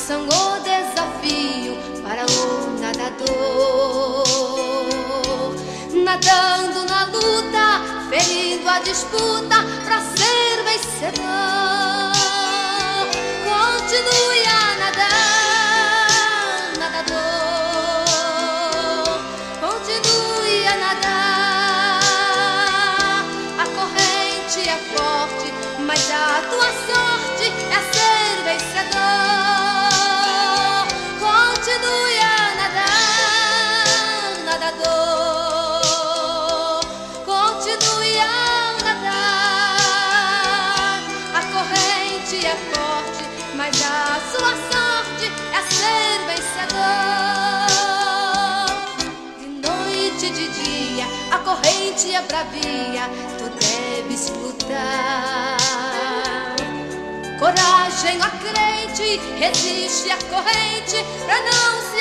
são o desafio para o nadador. Nadando na luta, ferindo a disputa pra ser vencedor. Continue a nadar, nadador. Continue a nadar. A corrente é forte, mas a tua sorte é ser vencedor. Continue a nadar, nadador. Continue a nadar. A corrente é forte, mas a sua sorte é ser vencedor. De noite e de dia, a corrente é bravia, tu deves lutar. Coragem, ó crente, resiste à corrente pra não se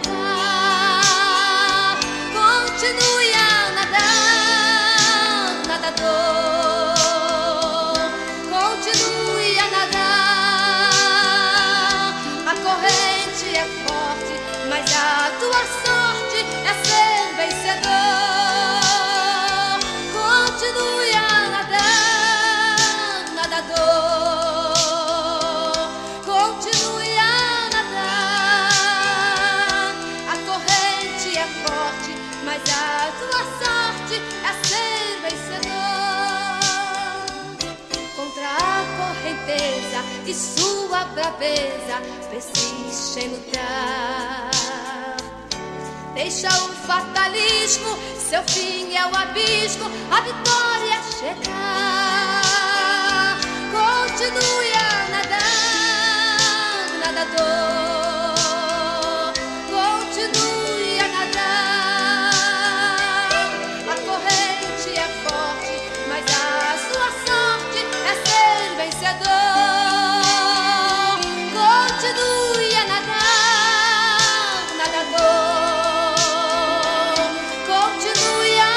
afogar. Continue a nadar, nadador. Continue a nadar. A corrente é forte, mas a tua sorte é ser vencedor. Continue a nadar, nadador. Continue a nadar. A corrente é forte, mas a tua sorte é ser vencedor. Contra a correnteza e sua braveza, persiste em lutar. Deixa o fatalismo, seu fim é o abismo, a vitória é chegar. Continue a nadar, nadador. Continue a nadar. A corrente é forte, mas a sua sorte é ser vencedor. Continue a nadar, nadador. Continue a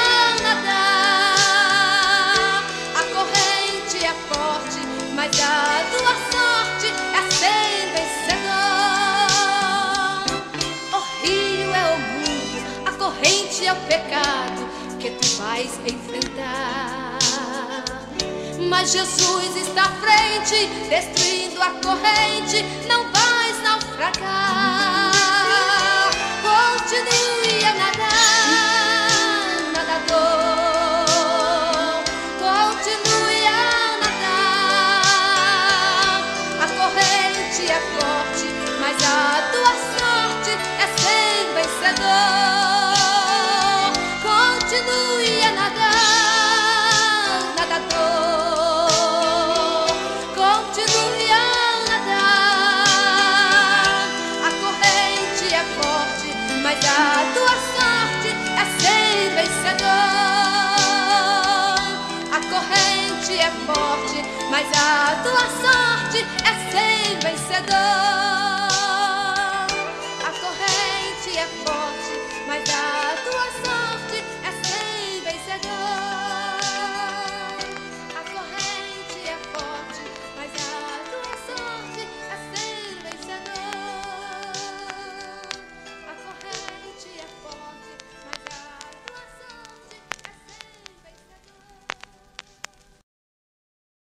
nadar. A corrente é forte, mas a tua sorte é ser vencedor. O rio é o mundo, a corrente é o pecado que tu vais enfrentar. Mas Jesus está à frente, destruindo a corrente, não vais naufragar. Continue a nadar, nadador. Continue a nadar. A corrente é forte, mas a tua sorte é ser vencedor. Continue a nadar, nadador. Continue a nadar. A corrente é forte, mas a tua sorte é ser vencedor. A corrente é forte, mas a tua sorte é ser vencedor. A corrente é forte, mas a tua sorte é ser vencedor.